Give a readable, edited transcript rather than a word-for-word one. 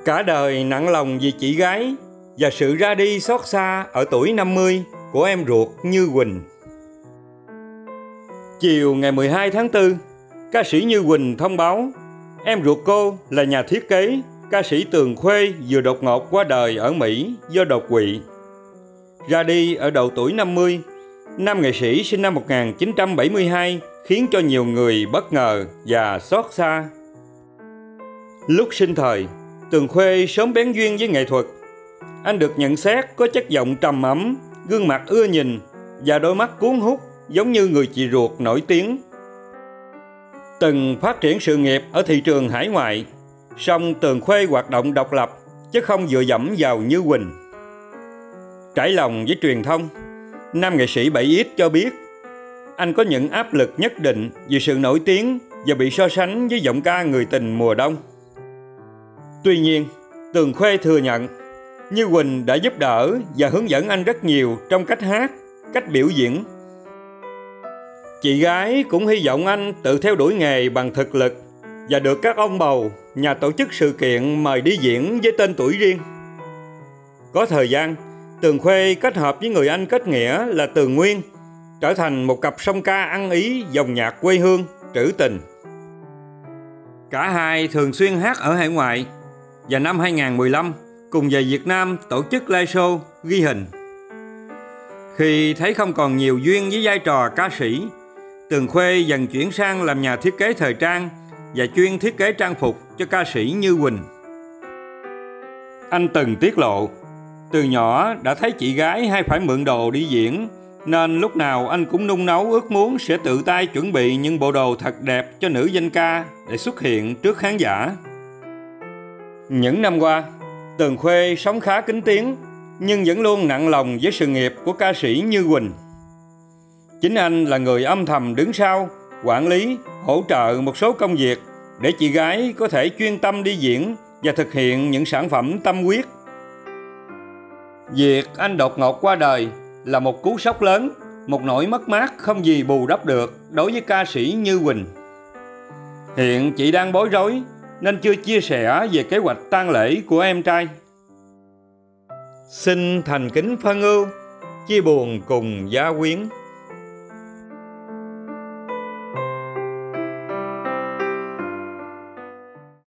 Cả đời nặng lòng vì chị gái và sự ra đi xót xa ở tuổi 50 của em ruột Như Quỳnh. Chiều ngày 12 tháng 4, ca sĩ Như Quỳnh thông báo em ruột cô là nhà thiết kế, ca sĩ Tường Khuê vừa đột ngột qua đời ở Mỹ do đột quỵ. Ra đi ở độ tuổi 50, nam nghệ sĩ sinh năm 1972 khiến cho nhiều người bất ngờ và xót xa. Lúc sinh thời, Tường Khuê sớm bén duyên với nghệ thuật. Anh được nhận xét có chất giọng trầm ấm, gương mặt ưa nhìn và đôi mắt cuốn hút giống như người chị ruột nổi tiếng. Từng phát triển sự nghiệp ở thị trường hải ngoại, song Tường Khuê hoạt động độc lập chứ không dựa dẫm vào Như Quỳnh. Trải lòng với truyền thông, nam nghệ sĩ 7X cho biết anh có những áp lực nhất định vì sự nổi tiếng và bị so sánh với giọng ca Người Tình Mùa Đông. Tuy nhiên, Tường Khuê thừa nhận Như Quỳnh đã giúp đỡ và hướng dẫn anh rất nhiều trong cách hát, cách biểu diễn. Chị gái cũng hy vọng anh tự theo đuổi nghề bằng thực lực và được các ông bầu, nhà tổ chức sự kiện mời đi diễn với tên tuổi riêng. Có thời gian, Tường Khuê kết hợp với người anh kết nghĩa là Tường Nguyên, trở thành một cặp song ca ăn ý dòng nhạc quê hương, trữ tình. Cả hai thường xuyên hát ở hải ngoại và năm 2015 cùng về Việt Nam tổ chức live show ghi hình. Khi thấy không còn nhiều duyên với vai trò ca sĩ, Tường Khuê dần chuyển sang làm nhà thiết kế thời trang và chuyên thiết kế trang phục cho ca sĩ Như Quỳnh. Anh từng tiết lộ, từ nhỏ đã thấy chị gái hay phải mượn đồ đi diễn, nên lúc nào anh cũng nung nấu ước muốn sẽ tự tay chuẩn bị những bộ đồ thật đẹp cho nữ danh ca để xuất hiện trước khán giả. Những năm qua, Tường Khuê sống khá kín tiếng nhưng vẫn luôn nặng lòng với sự nghiệp của ca sĩ Như Quỳnh. Chính anh là người âm thầm đứng sau, quản lý, hỗ trợ một số công việc để chị gái có thể chuyên tâm đi diễn và thực hiện những sản phẩm tâm huyết. Việc anh đột ngột qua đời là một cú sốc lớn, một nỗi mất mát không gì bù đắp được đối với ca sĩ Như Quỳnh. Hiện chị đang bối rối nên chưa chia sẻ về kế hoạch tang lễ của em trai. Xin thành kính phân ưu, chia buồn cùng gia quyến.